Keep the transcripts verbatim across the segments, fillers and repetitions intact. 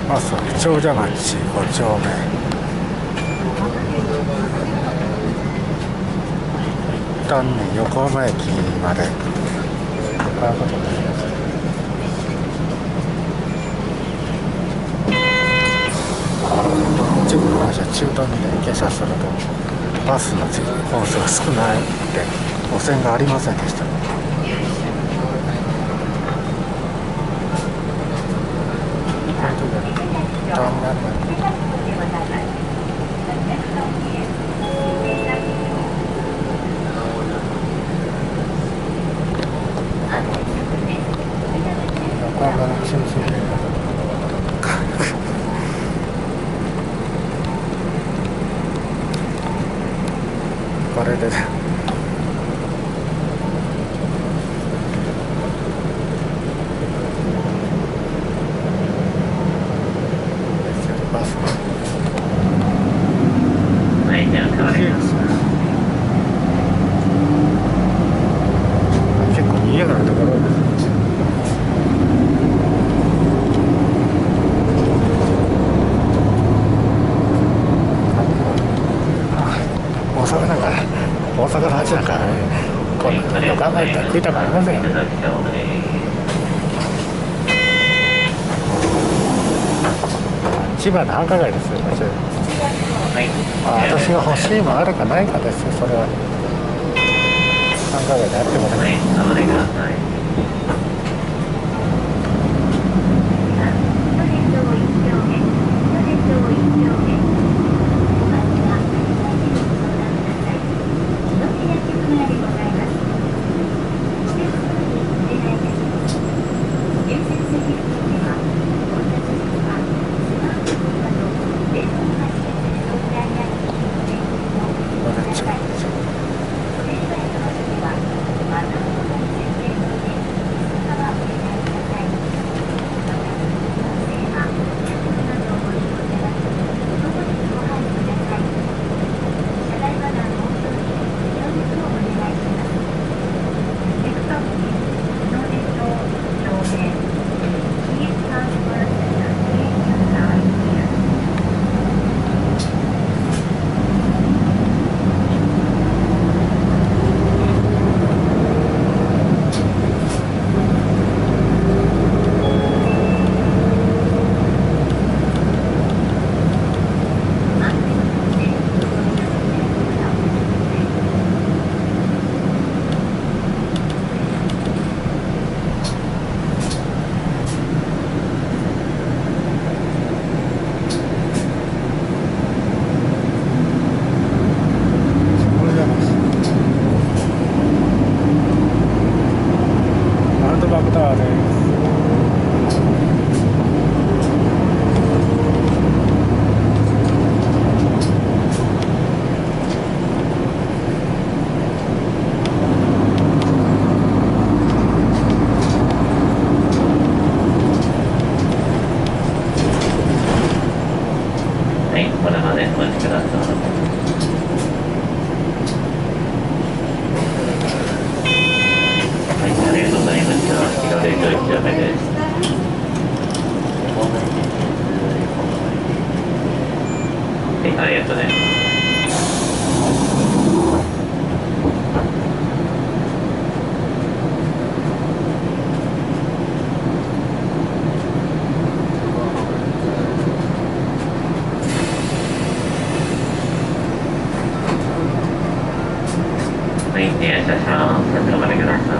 阿蘇長者町ご丁目。一旦ね横浜駅まで向かうことになります。一部の話は中途にね下車するとバスの本数が少ないので路線がありませんでした。これでバス結構賑やかなところです。大阪なんか大阪の街なんかこんなこと考えたら食いたくありませんよ。千葉の繁華街ですよ。あ、私が欲しいもあるかないかですよ。それは繁華街であってもね。 ありがとうね。はい、いらっしゃいませ。お待ちください。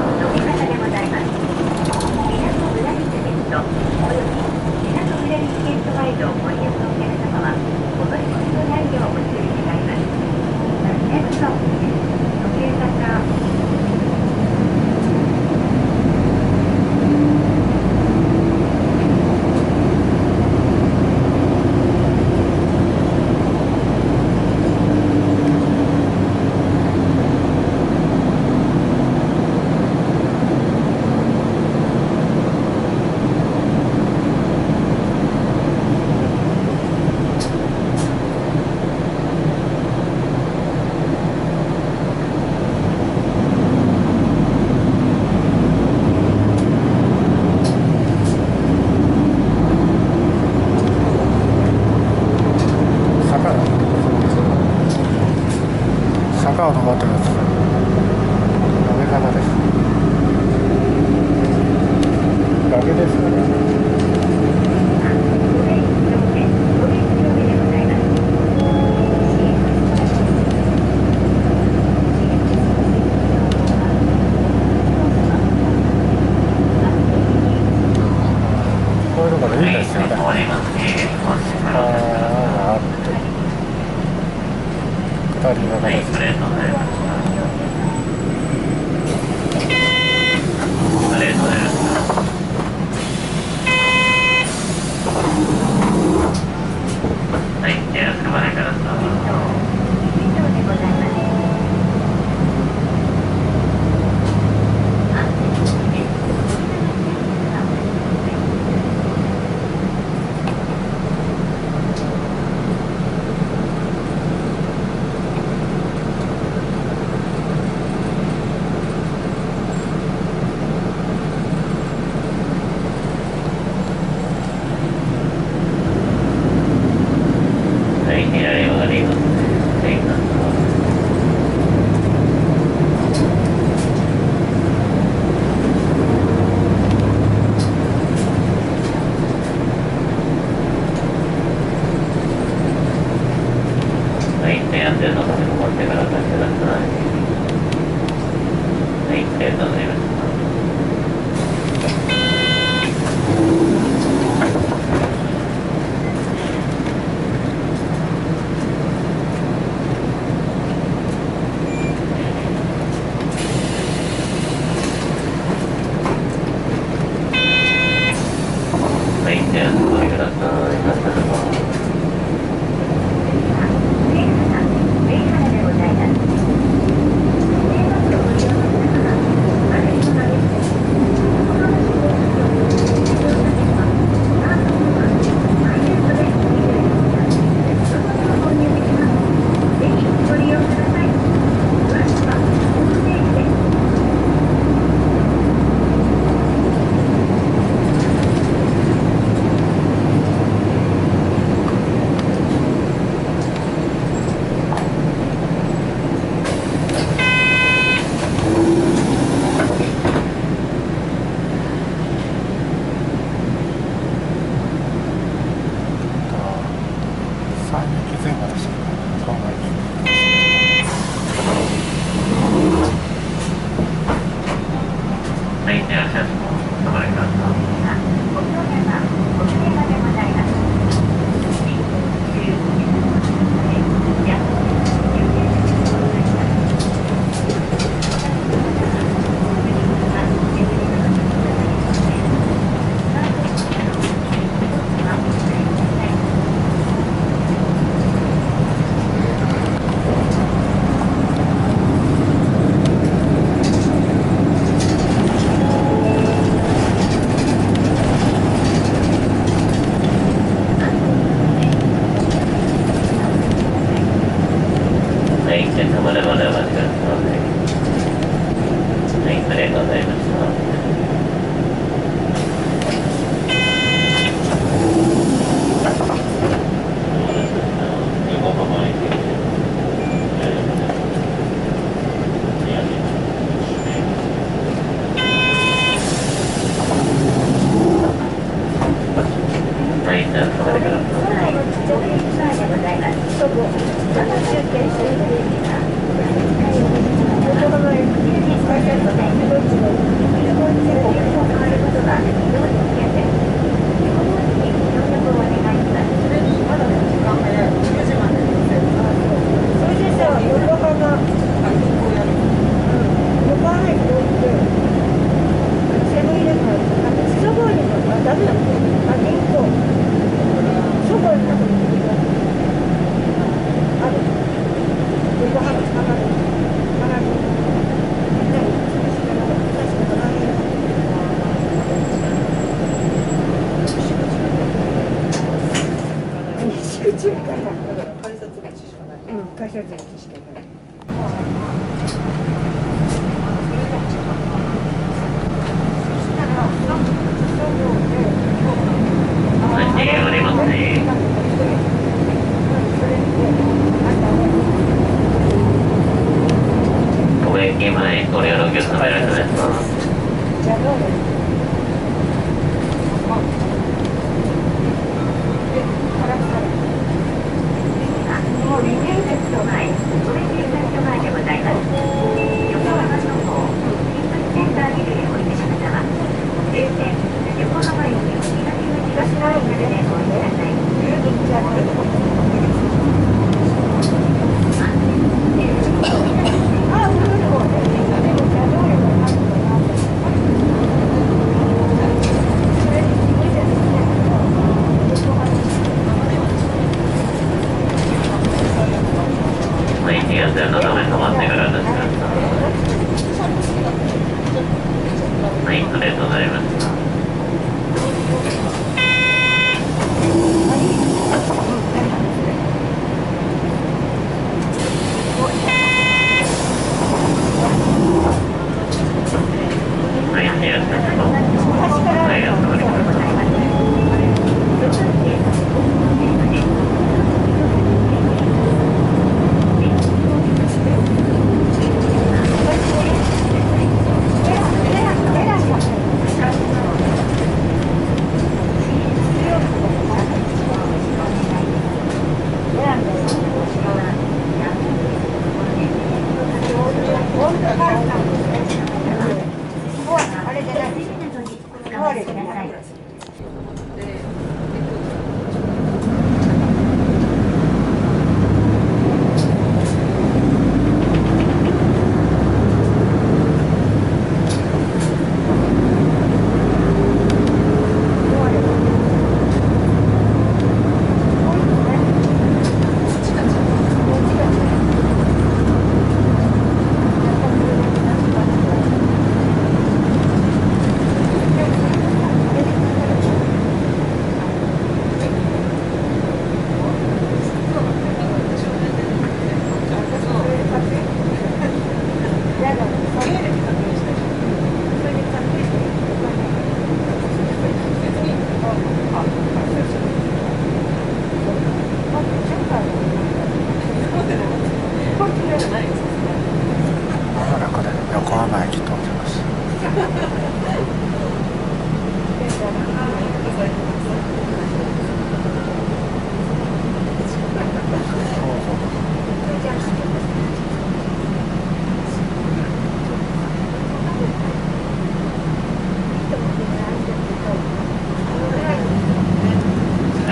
は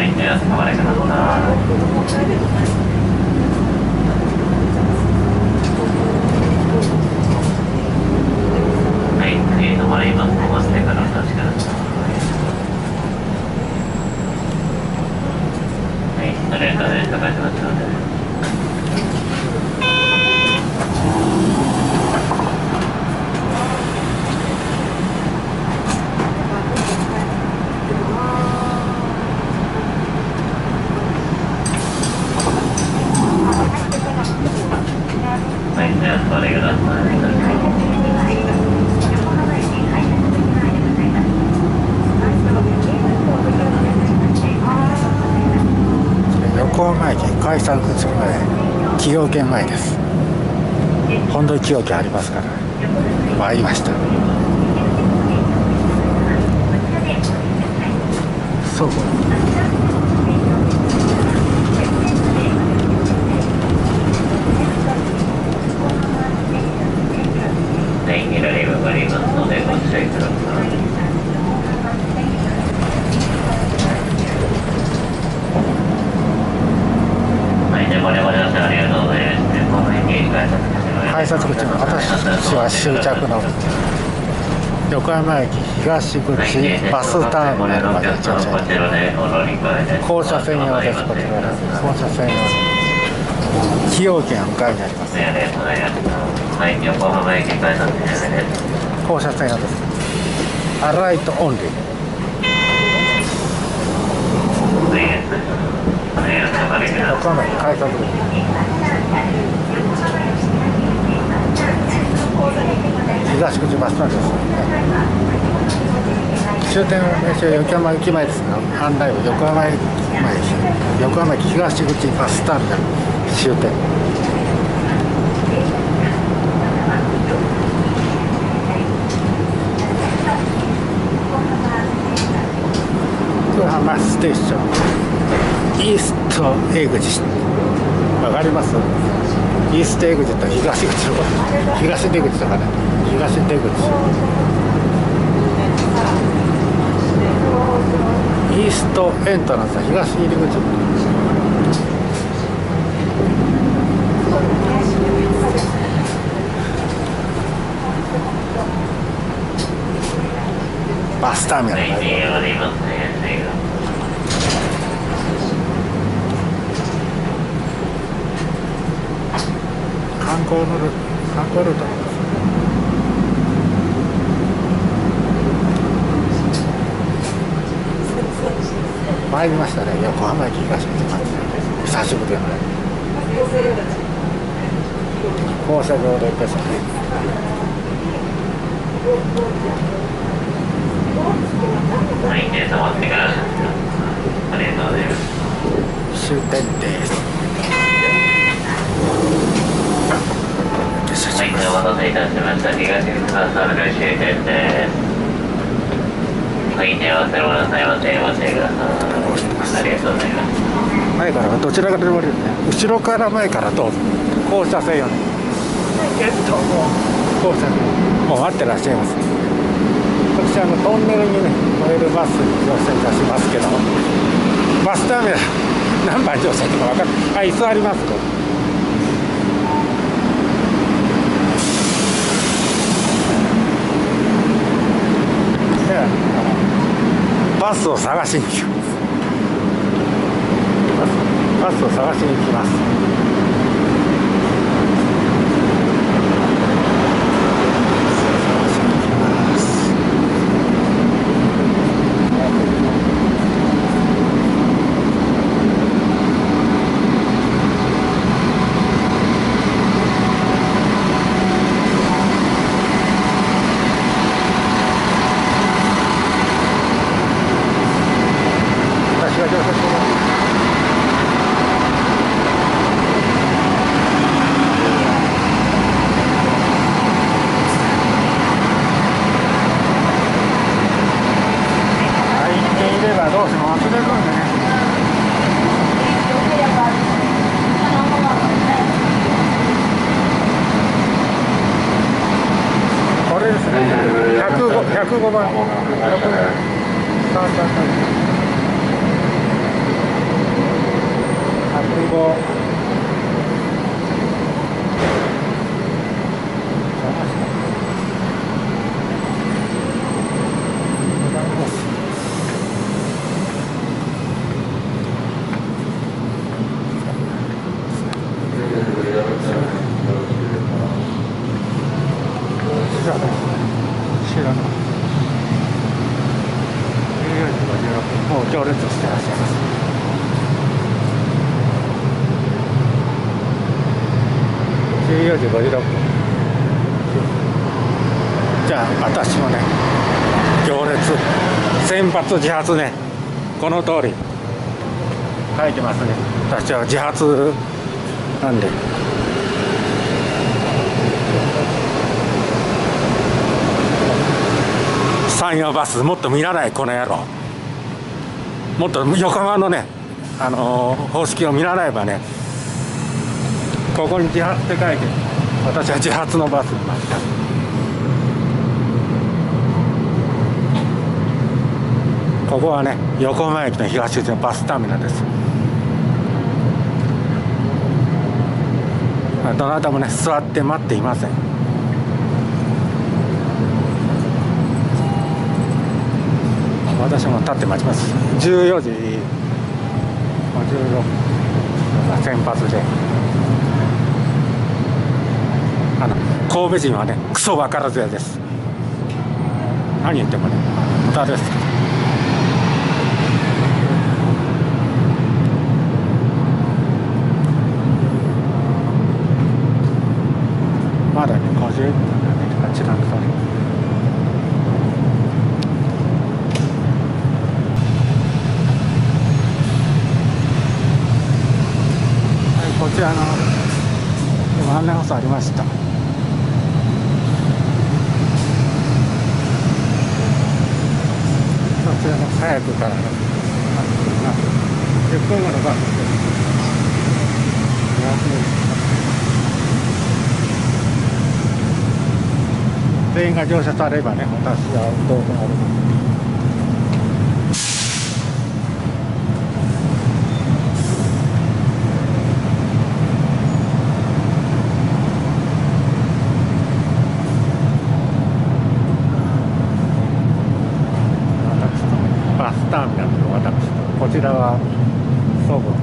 はい、ではお待ちください。はい、次止まります。お待ちからお立ちください。はい、ありがとうございました。お願いします。はい、ではお待ちください。 横浜駅改札口前、崎陽軒前です。本土崎陽軒ありますから参りました。そうはい、左向かいますのでご注意ください。 改札口の私は終着の横浜駅東口バスターミナルまで乗車。降車専用です。こちら降車専用です。崎陽軒向かいにあります。 はい、横浜駅改札です。 降車専用です。アライトオンリー。横浜駅改札口。東口バスタンドです。終点は横浜駅前ですが、案内は横浜駅前です。横浜駅東口バスターミナル終点。横浜ステーションイーストエグジわかります？イーストエグジと東口の東出口とかね、東出口イーストエントランスは東入り口。バスターミナル観光のルート、観光ルートなんです。参りましたね、横浜駅東口まで。久しぶりだね。放射状でですね。 はい、で止まってからありがとうございます。 終点です。 はい、お待たせいたしました。東口バスターミナル終点です。はい、では忘れ物なさいませ。お待ちください。ありがとうございます。 前からどちらからでもいいですね。後ろから前からどうぞ。降車せよね。えっともう降車もう待ってらっしゃいます。私あのトンネルにね乗れるバスに乗車いたしますけど、バスターミナル何番乗車とか分かる。あ、椅子あります。バスを探しに行きます。バスを探しに行きます。ひゃくごばん。 行列してらっしゃいます。じゅうよじごじゅうろっぷん。じゃあ私もね行列先発自発ね、この通り書いてますね。私は自発なんで。山陽バスもっと見らないこの野郎。もっと横浜のね、あのー、方式を見習えばね、ここに自発って書いて、私は自発のバスにいました。ここはね、横浜駅の東口のバスターミナルです。どなたもね座って待っていません。私も立って待ちます。じゅうよじごじゅうろっぷん先発で、あの神戸人はねクソ分からずやです。何言ってもね無駄です。まだねごじゅうびょうあちらの通り。こちらの今案内放送ありました。こちらの早くからじゅっぷんごのバスです。全員が乗車されればね、私はどうとなる。バスターミナルの私、こちらはそごうです。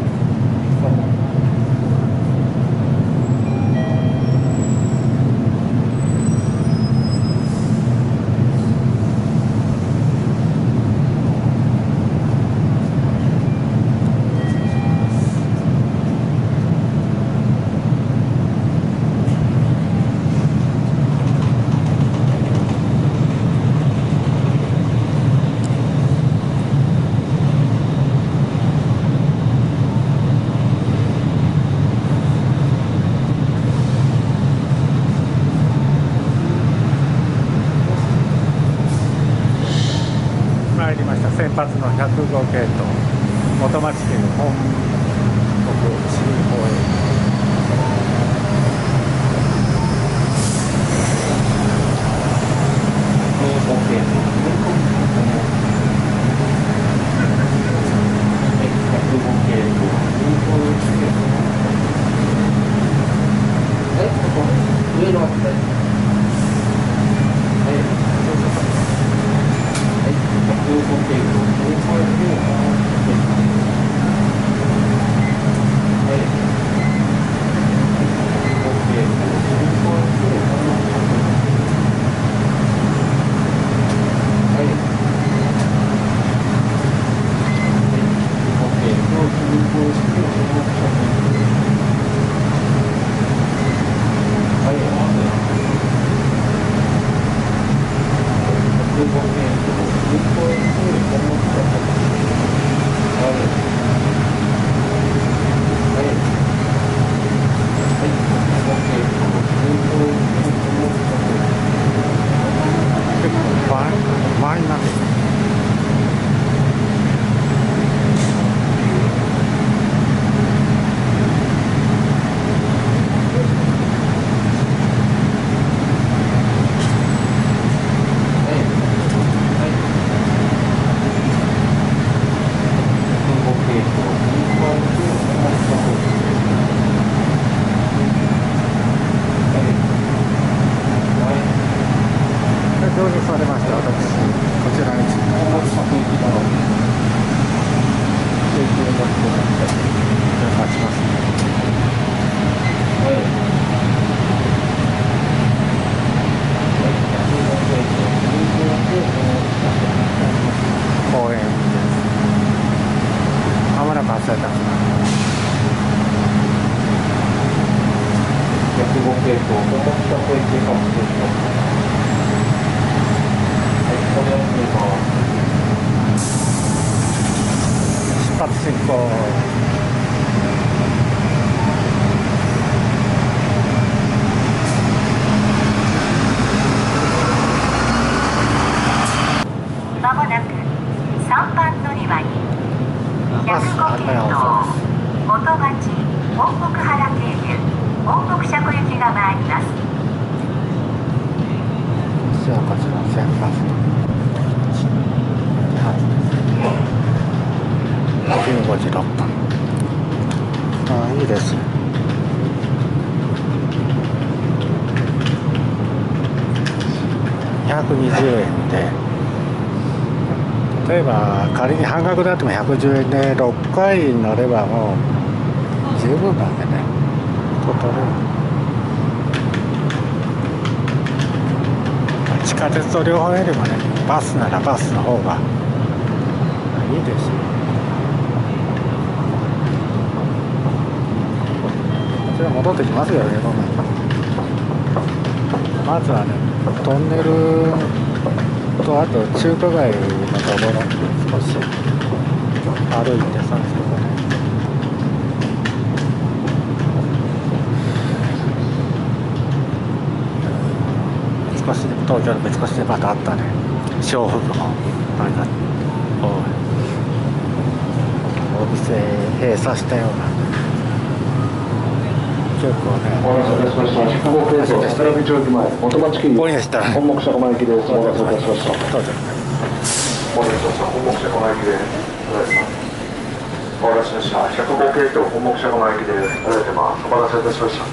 参りました。先発のひゃくご系統元町県本国市方へ。 上のはい。 されたんですか。 ひゃくご系統、本木車庫行きかもしれない。はい、これを見ます。 出発進行。 まもなくさんばん乗り場にひゃくご系統元町本木原経由本木車庫行きが参ります。 じゃあこちら先発じゅうごじろっぷん。ああいいですね。にひゃくにじゅうえんで、例えば仮に半額であってもひゃくじゅうえんでろっかい乗ればもう十分なんでね。と取れる。地下鉄と両方よりもね、バスならバスの方がいいですよ。こちら戻ってきますよね、ごめん。まずはね、トンネルとあと中華街のところ少し歩いてさ、そこね。少しでも東京の三越でまたあったね。小福もなんかお店閉鎖したような結構ね。 お待たせいたしました。ひゃくご系統桜木町駅前元町経由ここにでした本木車庫駅です。お待たせいたしました。 そうですね。 お待たせしました。本木車庫駅です。お待たせしました。ひゃくご系統本木車庫駅です。ありがとうございます。お待たせいたしました。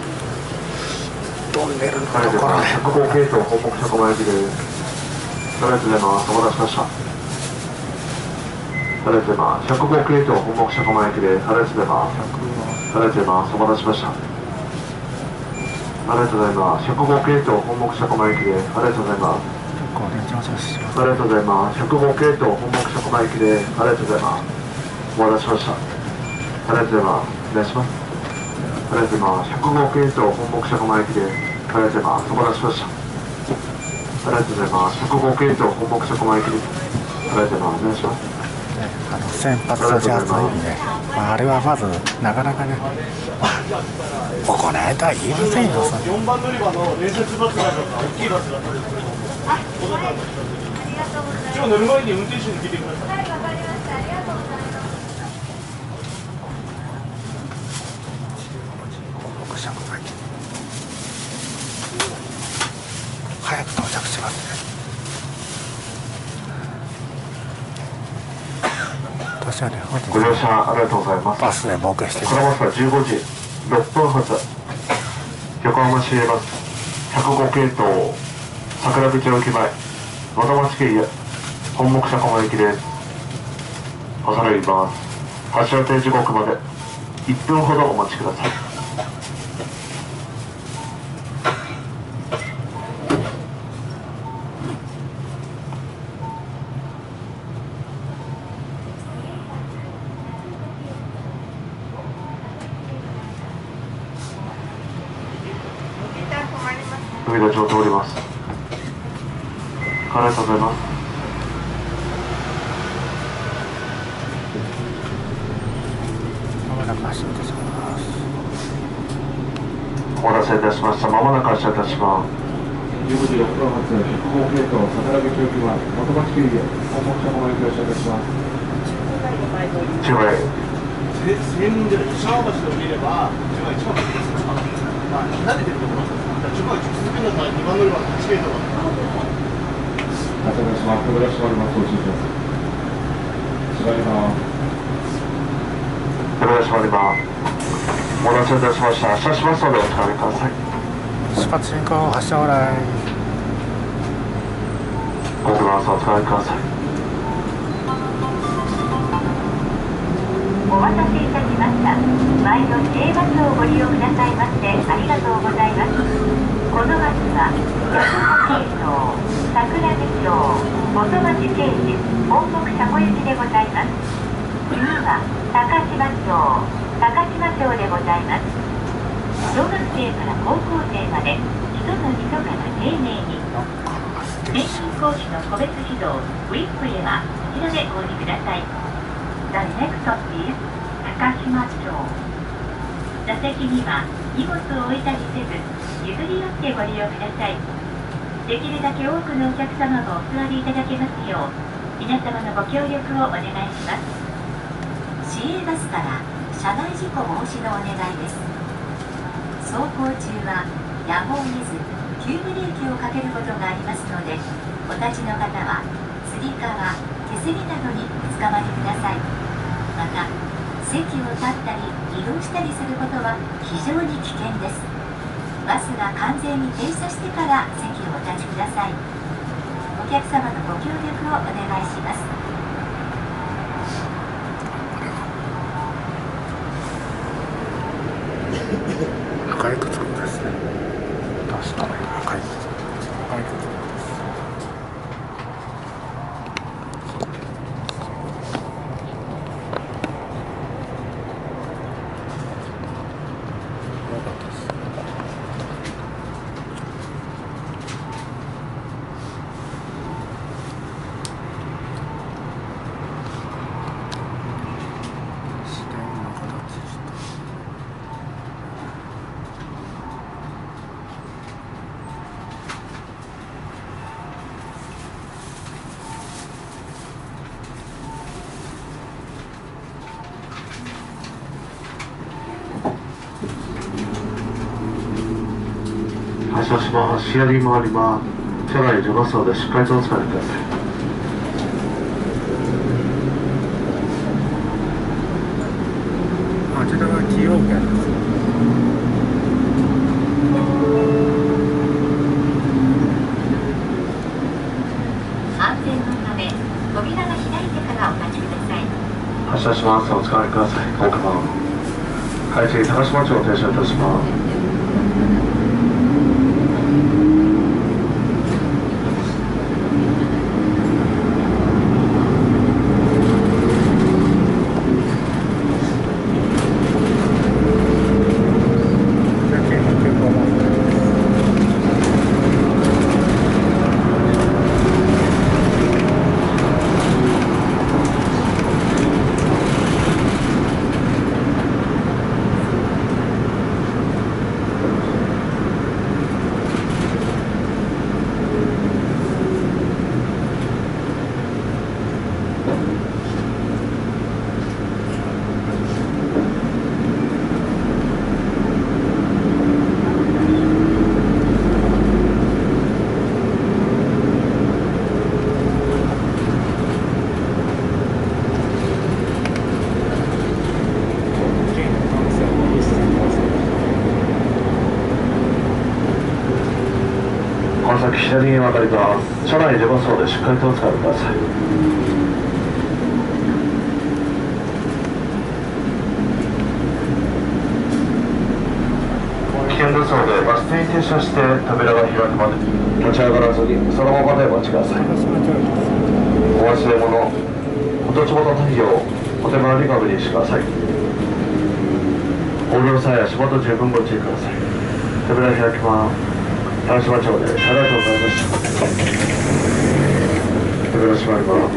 トンネルのとありがとうころね。 ございます。ひゃくご系統本木車庫駅です。ありがとうございます。お待たせしました。ありがとうございます。ひゃくご系統本木車庫駅です。ありがとうございます。ありがとうございます。お待たせしました。ありがとうございます。ひゃくご系統本木車庫駅です。ありがとうございます。 これ上昇します。 ありがとうございます。ひゃくご系統本木車庫駅です。ありがとうございます。お待たせしました。ありがとうございます。お願いします。ありがとうございます。ひゃくご系統本木車庫駅です。ありがとうございます。お待たせしました。ありがとうございます。ひゃくご系統本木車庫駅です。ありがとうございます。お願いします。 あの先発とジャズいいね。まあ、あれはまずなかなかね、ここね、だいいませんよ。 よんばん乗り場の連接バスが大きいバスがあったんですけど、一応乗る前に運転手に聞いてください。はい、わかりました。ありがとうございます。 早く到着しますね。私はね、 ご乗車ありがとうございます。 バスでボケしてこのバスはじゅうごじろっぷん発、横浜市営バスひゃくご系統桜木町駅前元町経由本木車庫駅です。恐れ入ります。発車予定時刻までいっぷんほどお待ちください。海田町を通ります。ありがとうございます。 まもなく発車いたします。 お待たせいたしました。まもなく発車いたします。じゅうごじろっぷん発、ひゃくご系統桜木町駅前元町経由本木車庫駅発車いたします。中外専門じゃない、石川橋で降りれば、一番一番です。まあ、慣れてると思います。一番続けながらにばん乗り場のはち系統が。 発車いたします。扉閉まります。ご注意ください。閉まります。扉閉まります。お待たせいたしました。発車しますのでお使いください。 出発進行、発車往来。 ご苦労様、お使いください。 お待たせいたしました。前の J バスをご利用くださいましてありがとうございます。このバスはひゃくご系統桜木町元町経由本木車庫行きでございます。 次は高島町高島町でございます。小学生から高校生まで基礎の基礎から丁寧に年金講師の個別指導ウィップへはこちらでお降りください。 The next stop is 高島町。座席には荷物を置いたりせず譲り合ってご利用ください。できるだけ多くのお客様もお座りいただけますよう皆様のご協力をお願いします。市営バスから車内事故防止のお願いです。走行中はやむを得ず急ブレーキをかけることがありますので、お立ちの方はつり革、手すりなどにおつかまりください。また席を立ったり移動したりすることは非常に危険です。バスが完全に停車してから席をお立ちください。お客様のご協力をお願いします。 赤い靴ですね。確かに赤い靴。赤い靴。 発車します。シアリングもあります。車内出ますのでしっかりとお使いください。 あちらが崎陽軒です。 安全のため扉が開いてからお立ちください。 発車します。お使いください。奥番。はい、次高島町を停車いたします。左に曲がります。車内に出ますのでしっかりとお使いください。危険ですのでバス停に停車して扉が開くまで立ち上がらずにそのままでお待ちください。お忘れ物、お立ち物の費をお手回り確認してください。横領際足元十分ご注意ください。扉開きます。高島町でありがとうございました。扉閉まります。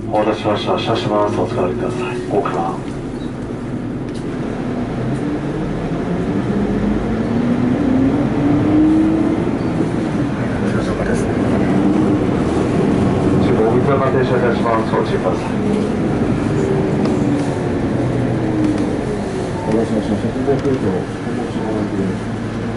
お待たせしました。車種バランスお使いください。奥番。 そこですね。 自分お水が停車いたします。ご注意ください。お待たせしました。ひゃくご系統、本目車番です。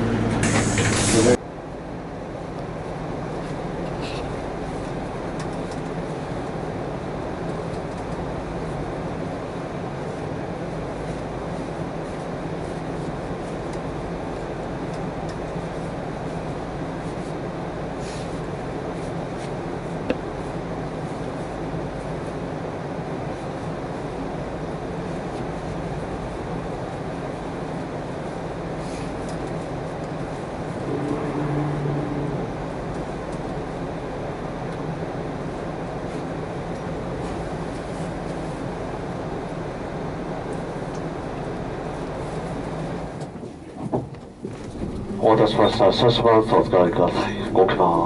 お待たせしました。車種バランスお使いください。動きます。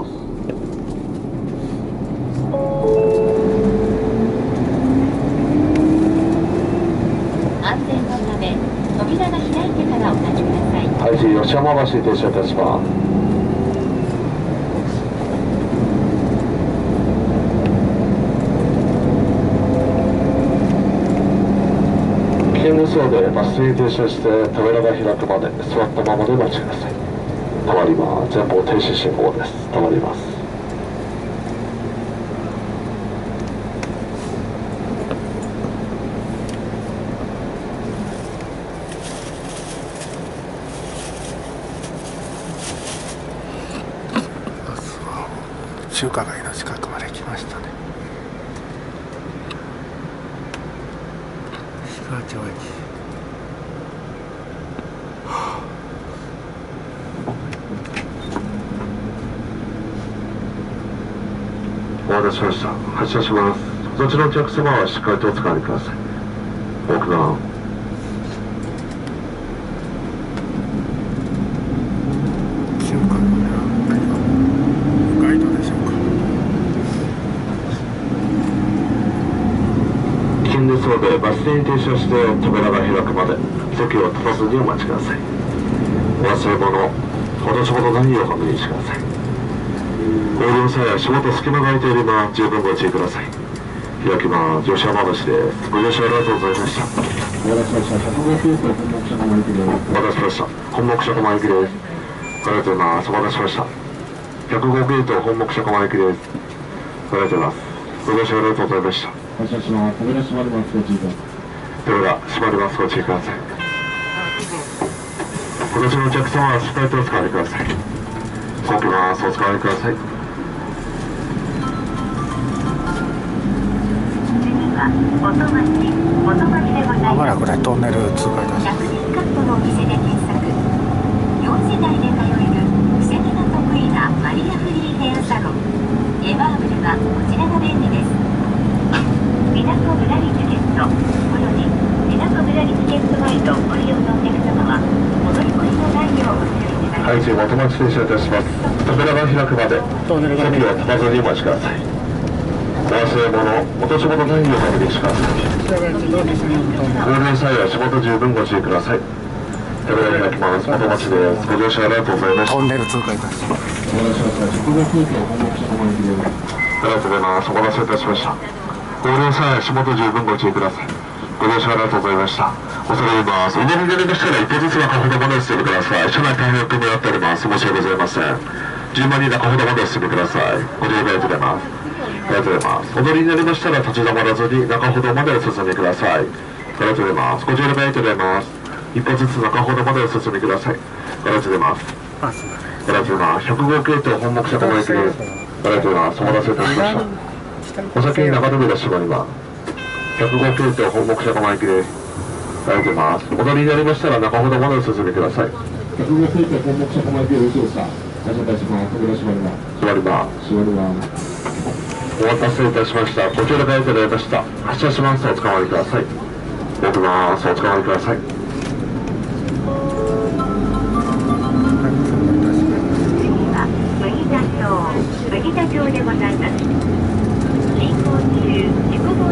安全のため扉が開いてからお立ちください。 はい、吉山橋に停車いたします。危険ですのでバス停に停車して扉が開くまで座ったままでお待ちください。止まります。前方停止信号です。止まります。 中華街の近くまで来ましたね。石川町駅。 お待たせしました。発車します。そちらのお客様はしっかりとお使いください。奥番。 中華のね、何かガイドでしょうか。 危険ですのでバス停に停車して扉が開くまで席を立たずにお待ちください。お忘れ物、私ほど何を確認してください。合流際足元隙間が空いていれば十分ご注意ください。開きます。吉山橋です。ご乗車ありがとうございました。お待たせしました。ひゃくご系統本目車駒行きです。お待たせしました。本目車駒行きです。ありがとうございます。お待たせしました。ひゃくご系統本目車駒行きです。ありがとうございます。ご乗車ありがとうございました。発車します。扉閉まります。ご注意ください。扉閉まります。ご注意ください。今年のお客様はしっかりとお使いください。動きます。お使いください。 元町、元町でございまもなます。 くねトンネル通過いたします。 ひゃくねんカットのお店で検索。よん世代で通えるくせ毛が得意なマリアフリーヘアサロンエバーブルはこちらが便利です。港ぶらりチケットおよび港ぶらりチケットガイドご利用のお客様はお乗り越しのないようお注意ください。 はい、次元町停車いたします。扉が開くまでトンネルが席を立たずにお待ちください。お忘れ物、落とし物何を確認してください。 こちらが自動的にトンネル。 合流際は足元十分ご注意ください。扉開きます。元町です。ご乗車ありがとうございました。 トンネル通過いたします。 お待たせしました。ひゃくご系統本目車駒行きです。ありがとうございます。お待たせいたしました。合流際は足元十分ご注意ください。ご乗車ありがとうございました。恐れ入ります。お乗りになりましたら一歩ずつ中ほどまでお進みください。車内大変お組み合っております。申し訳ございません。順番に中ほどまでお進みください。ご乗車ありがとうございます。ありがとうございます。お乗りになりましたら立ち止まらずに中ほどまでお進みください。ありがとうございます。ご乗車ありがとうございます。一歩ずつ中ほどまでお進みください。ありがとうございます。 あ、すみません。 ありがとうございます。ひゃくご系統本目車駒行きです。ありがとうございます。お待たせいたしました。お先に中扉閉まります。ひゃくご系統本目車駒行きです。ありがとうございます。お乗りになりましたら中ほどまでお進みください。ひゃくご系統本目車駒行きでよろしいですか。発車いたします。扉閉まります。閉まります。閉まります。お待たせいたしました。ご協力ありがとうございました。発車します。おつかまりください。動きます。おつかまりください。 麦田町、麦田町でございます。進行中、事故防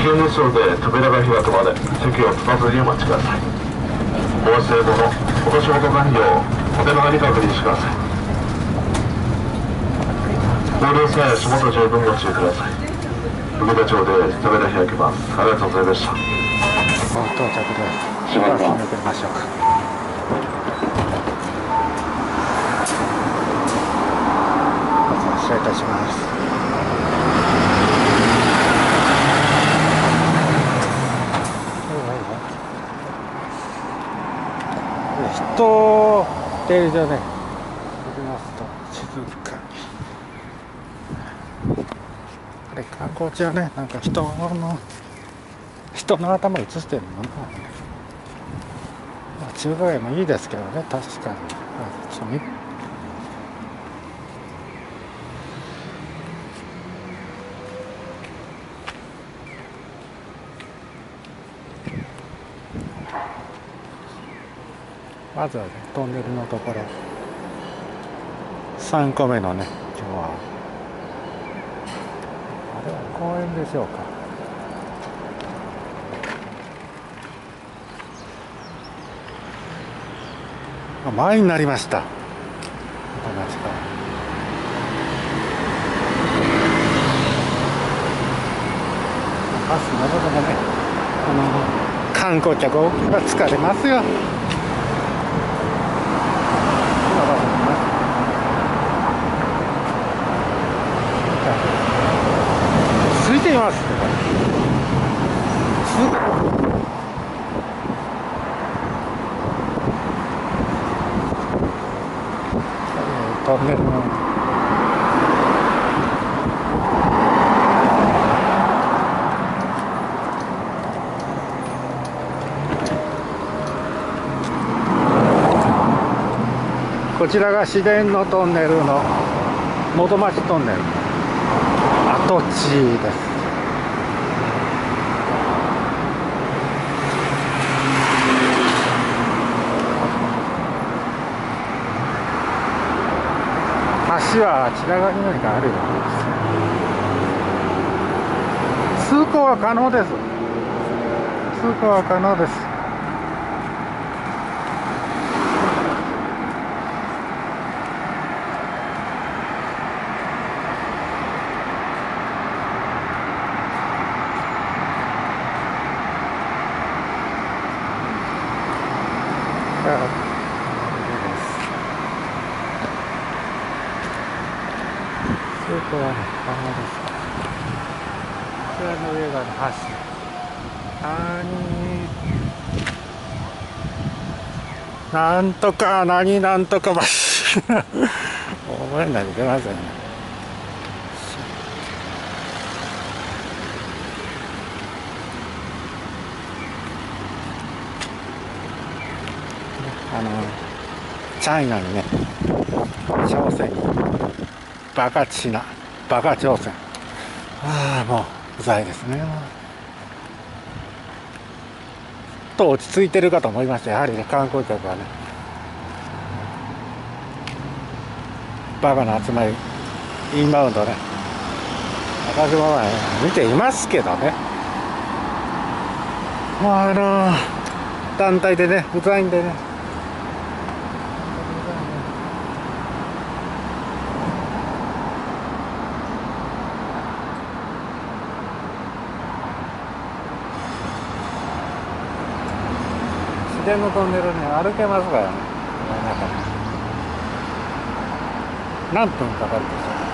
危険ですので扉が開くまで席を立たずにお待ちください。お忘れ物、お年元残業、お手長に確認してください。合流際足元十分ご注意ください。麦田町で扉開きます。ありがとうございました。 到着です。しばらく進めてみましょうか。失礼いたします。人出入り所ね、行きますと静かに。あれ観光地はね、なんか人の人の頭映してるのかな。まあ、中華街もいいですけどね、確かに。あ、ちょっと見まずはね、トンネルのところさんこめのね、今日はあれは公園でしょうか。あ、前になりました。また街からバス乗るのもね、あの観光客は疲れますよ。ついています。トンネルのこちらが市電のトンネルの元町トンネルの跡地です。橋はあちら側に何かあるようです。通行は可能です。通行は可能です。通行はね、可能です。こちらの上が橋。何なんとか何なんとか橋。覚えないといけませんね。あのチャイナにね、朝鮮にバカチナバカ朝鮮、ああもううざいですね。と落ち着いてるかと思いました。やはりね、観光客はね、バカな集まり、インバウンドね、私もね見ていますけどね、もうあの団体でね、うざいんでね、市電のトンネルね、歩けますからね、中に何分かかるでしょう。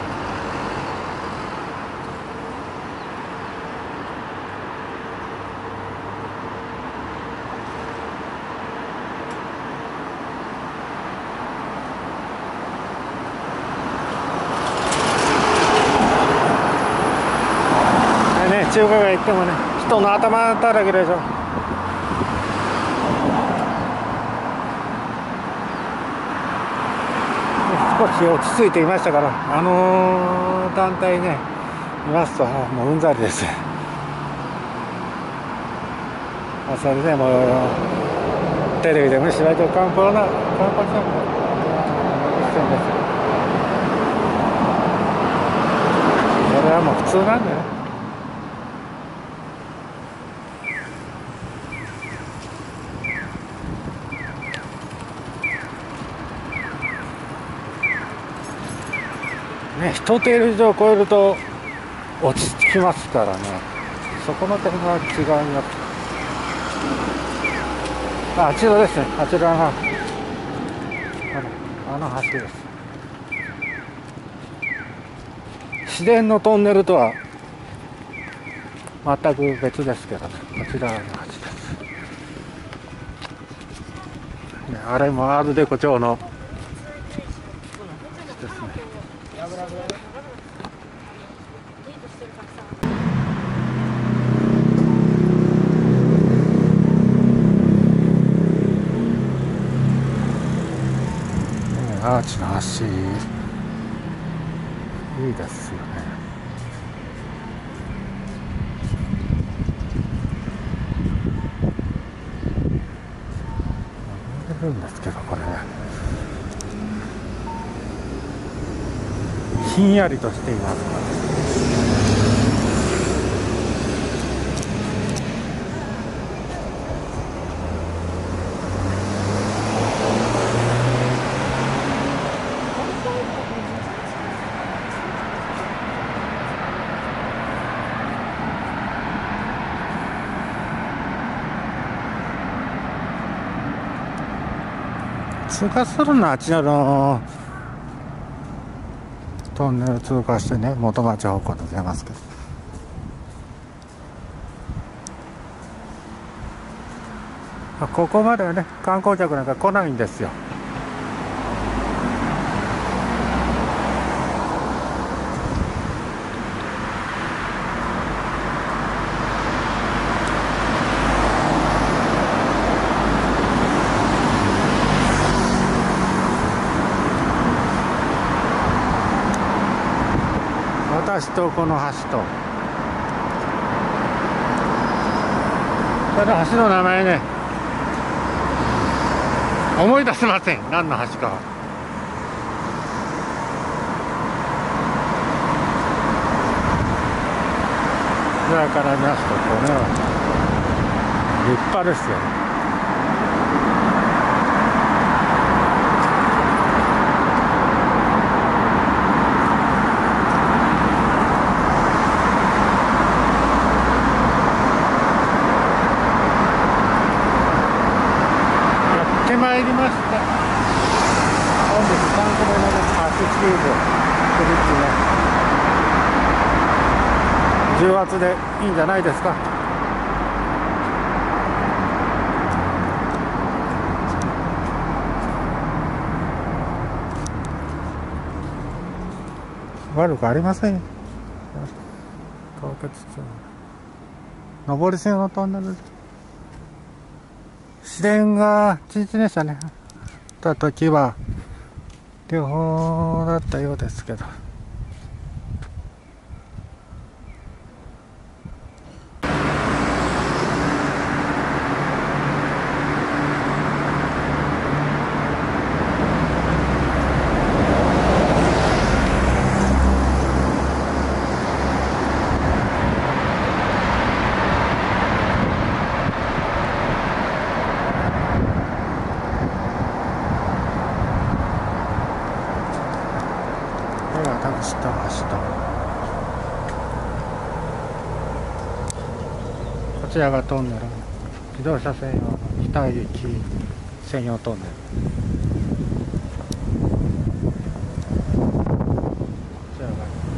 中華街行ってもね、人の頭だらけでしょ。少し落ち着いていましたから、あのー、団体ね見ますともううんざりです。それでもうテレビでもしないと観光な観光地なんだ一線です。それはもう普通なんだよね。 ね、一定以上超えると落ち着きますからね、そこの点が違います。あ、あちらですね、あちらがあの、あの橋です。市電のトンネルとは全く別ですけどね、こちらの橋です、ね、あれもアールデコ調のですね。アーチの橋いいですよね。登れるんですけど、これねひんやりとしています。通過するのはあちらのトンネル通過してね、元町方向に出ますけど、ここまではね観光客なんか来ないんですよ。私とこの橋と、この橋の名前ね思い出せません、何の橋かは。こちらから見ますと、これは立派ですよね。参りました。本日さんこめのね、アスチューブブリッジね、重圧でいいんじゃないですか。悪くありませんよ。高血上り線のトンネル、市電が一日でしたね。た時は両方だったようですけど、下下こちらがトンネル、自動車専用の北行き専用トンネル。こちらが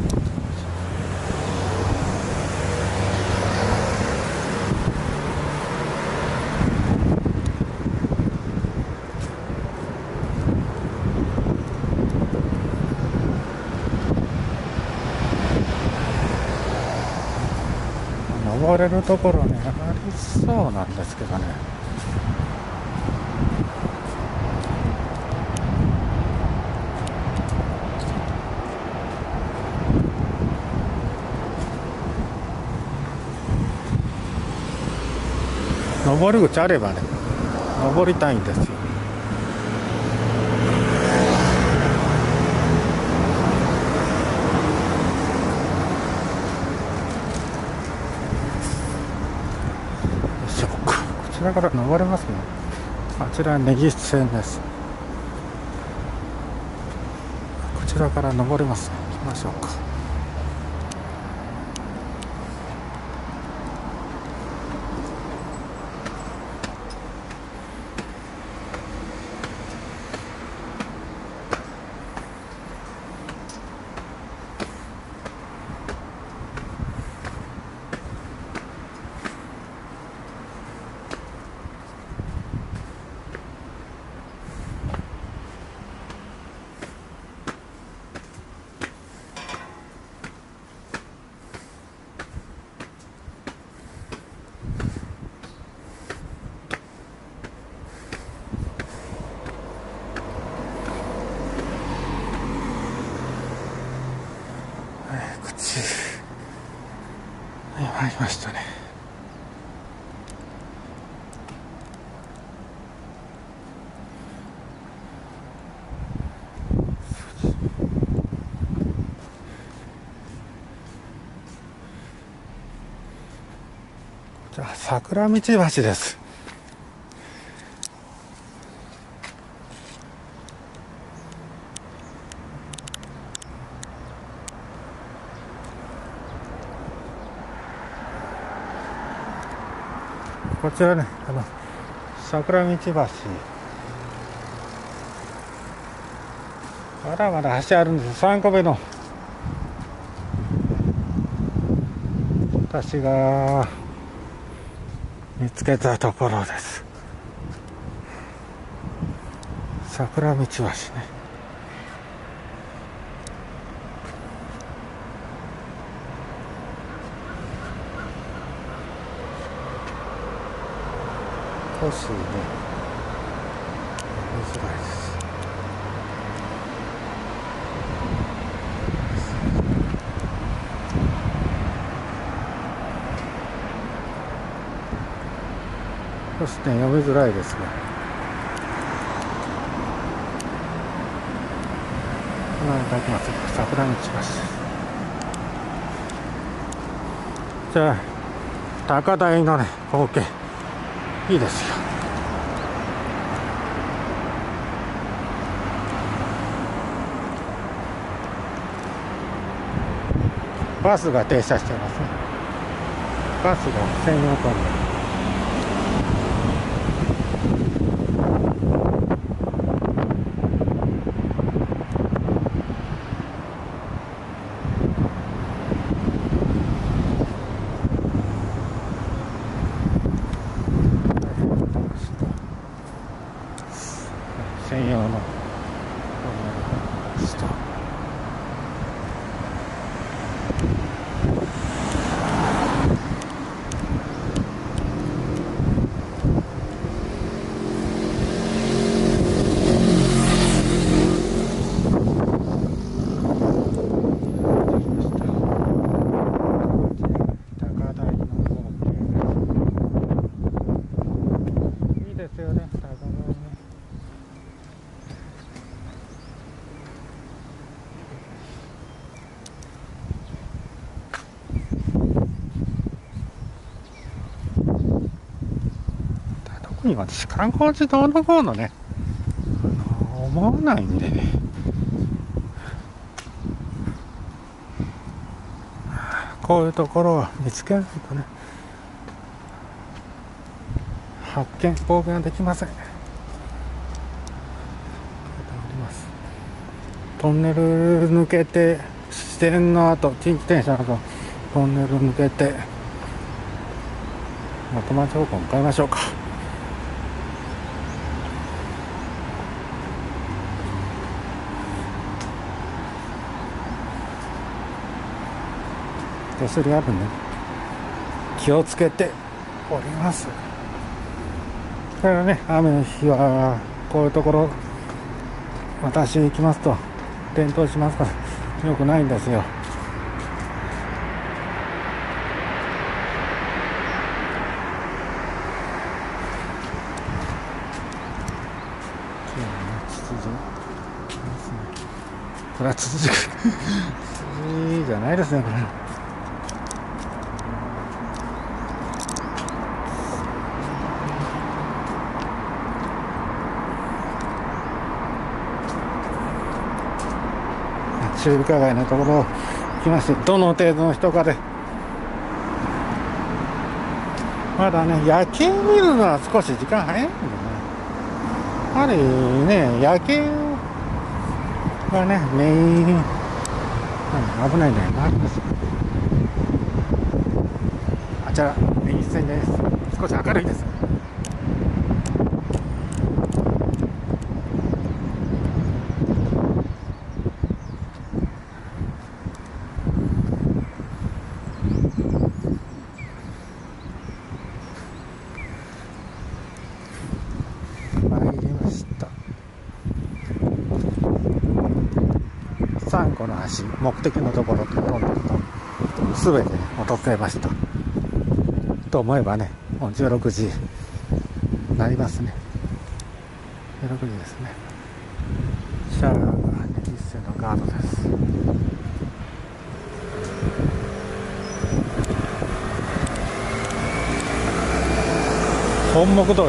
登れるところねありそうなんですけどね。登り口あればね登りたいんですよ。こちらから登れますね。あちら根岸線です。こちらから登れますね。 ましょうか。入りましたね。じゃあ桜道橋です。こちらね、あの桜道橋、まだまだ橋あるんです。さんこめの私が見つけたところです。桜道橋ね。少しね、見づらいです。少しね、読みづらいですね。ご覧いただきます。桜道橋です。じゃあ、高台のね、光景、いいですよ。バスが停車してますね。バスが専用トンネル。専用のトンネルですと。特に私観光地どうのこうのね、あの思わないんでね、こういうところを見つけないとね、発見冒険はできません。トンネル抜けて支線の後、近畿電車の後トンネル抜けて元町方向向かいましょうか。手すりあるんで気をつけております。これはね、雨の日はこういうところ私行きますと転倒しますからよくないんですよ。これはツツジツツジじゃないですね、これ。 中華街のところ来まして、どの程度の人かで、まだね、夜景見るのは少し時間早いんだね。やはりね、夜景がね、メイン、危ないね、回ります。あちら、右線です。少し明るいです。さんこの橋、目的のところと飛んでると全て訪れましたと思えばね、もうじゅうろくじになりますね。じゅうろくじですね。シャアがね、一斉のガードです。本木通り、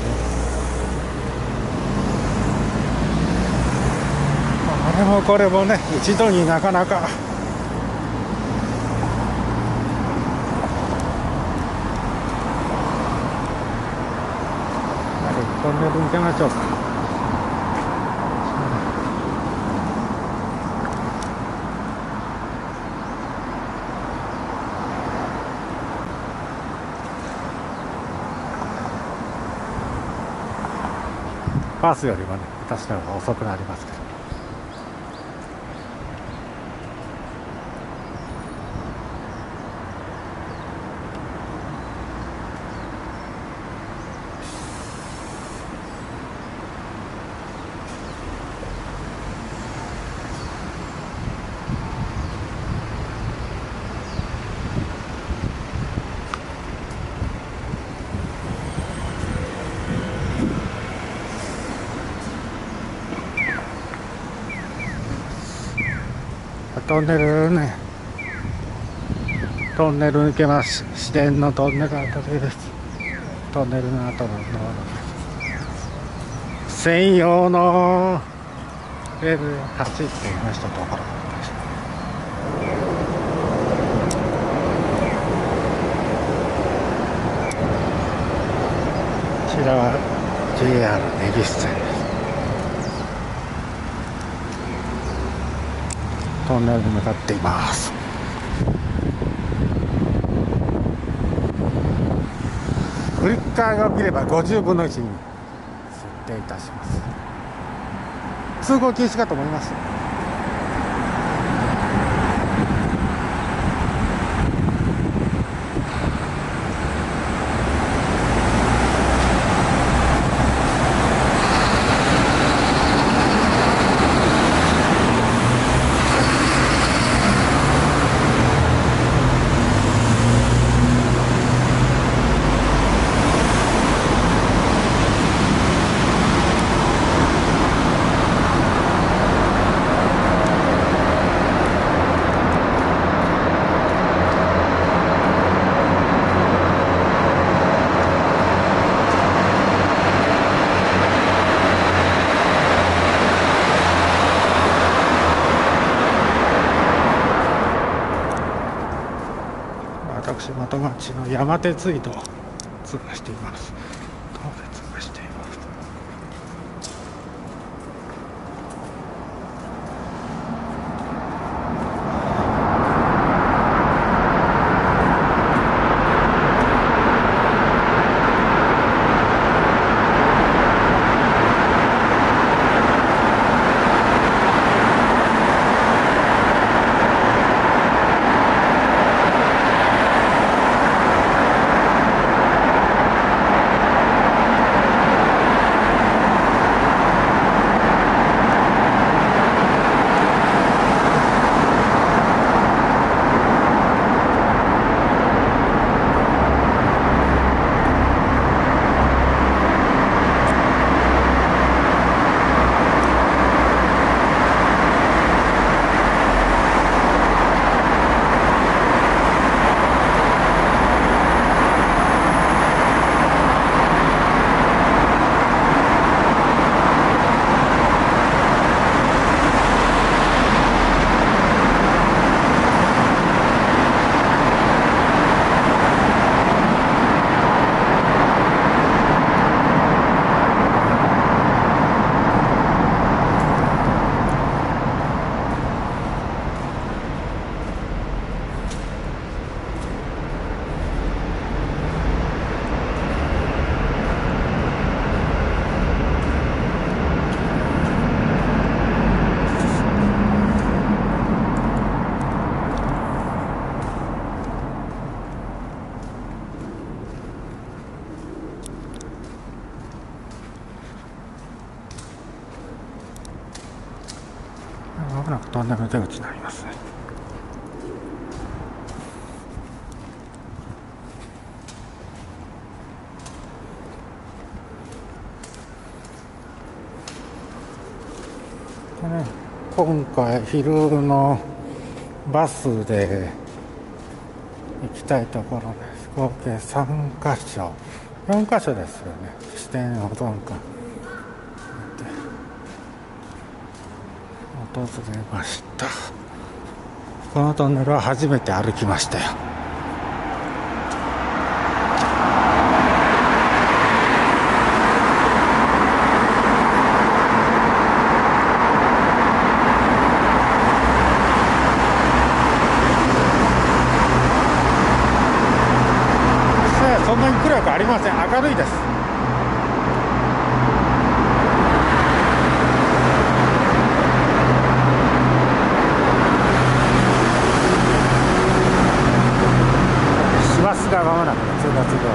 あれもこれもね、一度になかなかトンネル抜けましょうか。バスよりもね、私の方が遅くなりますけど。トンネルね、トンネル抜けます。市電のトンネルあたりです。トンネルの後の道路です。専用のレールで走っていましたところです。こちらは ジェイアール 根岸線です。トンネルに向かっています。フリッカーが見ればごじゅうぶんのいちに設定いたします。通行禁止かと思います。私、的町の山手隧道を通過しています。どうで通過しています。 もなくトンネルの出口になりますね。でね、今回昼のバスで行きたいところです。合計さんかしょ、よんかしょですよね。支店保存館訪れました。このトンネルは初めて歩きましたよ。そんなに暗くありません。明るいです。市バスがまもなく通過する。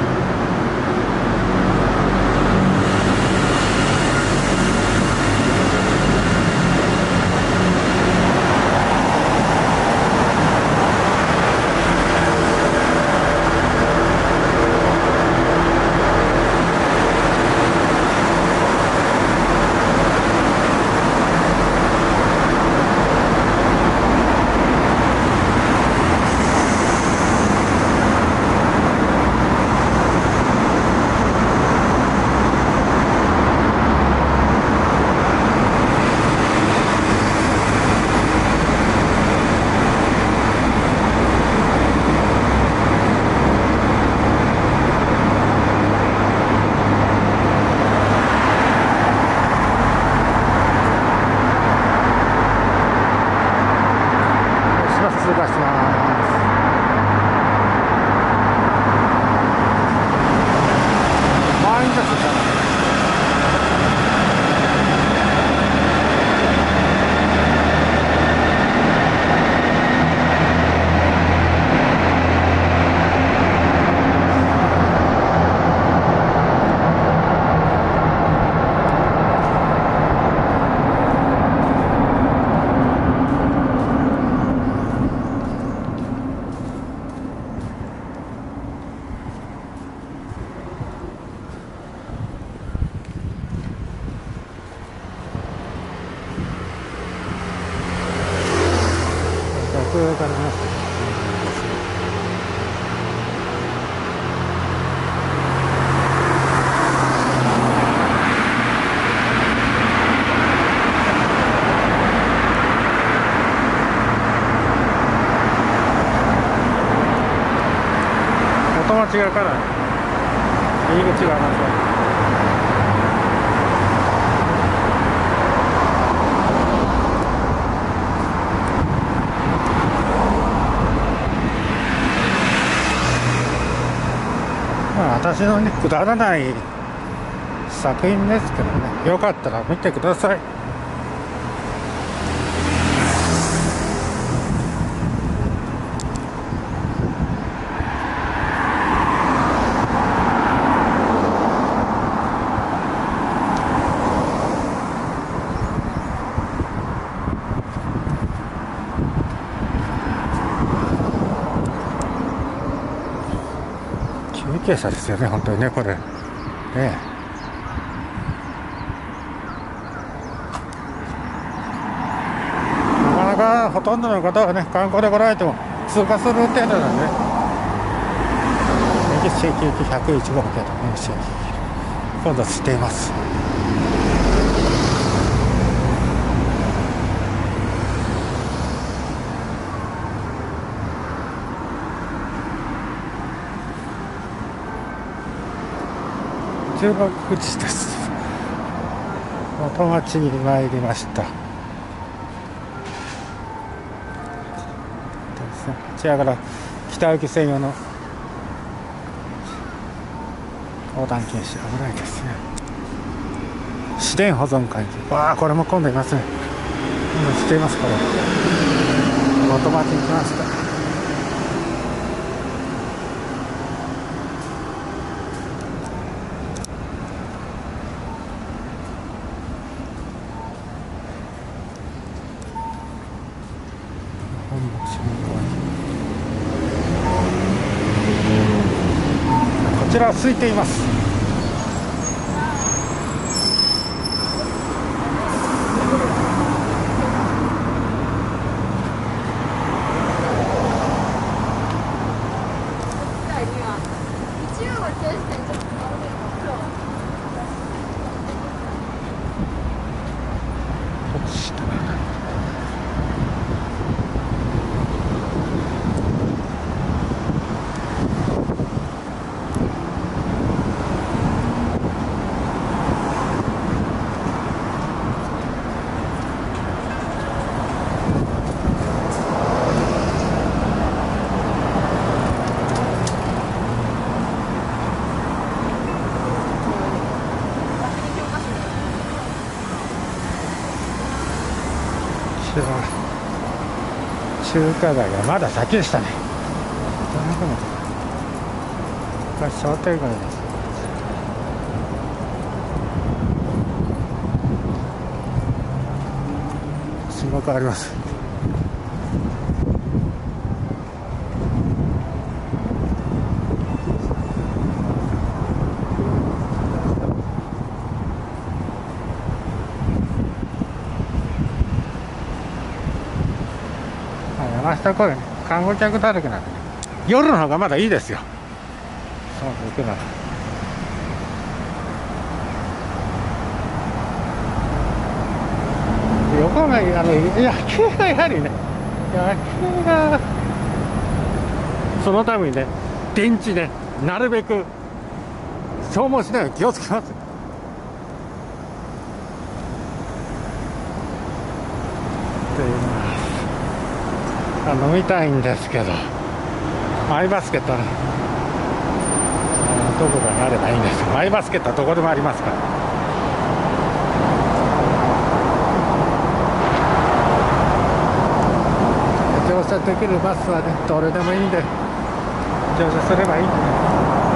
通過します。満員ですから。学がありますね。元町側から入り口がありますね。まあ、私のね、くだらない作品ですけどね、よかったら見てください。休憩車ですよね、本当にね、これ。ねえ。なかなかほとんどの方はね、観光で来られても通過する程度なんで、右京急ひゃくいちごうけど、右京急今度しています。中国口です。元町に参りました。こちらから北行き専用の横断禁止、危ないですね。市電保存会議、わあ、これも混んでいますね。今しています。これ元町に来ました。 ちらは空いています。中華街がまだ先でしたね。これ商店街です。すごくあります。山下公園、観光客だらけなんで、ね、夜の方がまだいいですよ。そう行くなら。横浜、あの野球がやはりね、野球がそのためにね、電池ね、なるべく消耗しないように気をつけます。飲みたいんですけど、マイバスケットね、どこかにあればいいんですよ。マイバスケットはどこでもありますから。乗車できるバスはね、どれでもいいんで乗車すればいいんでね。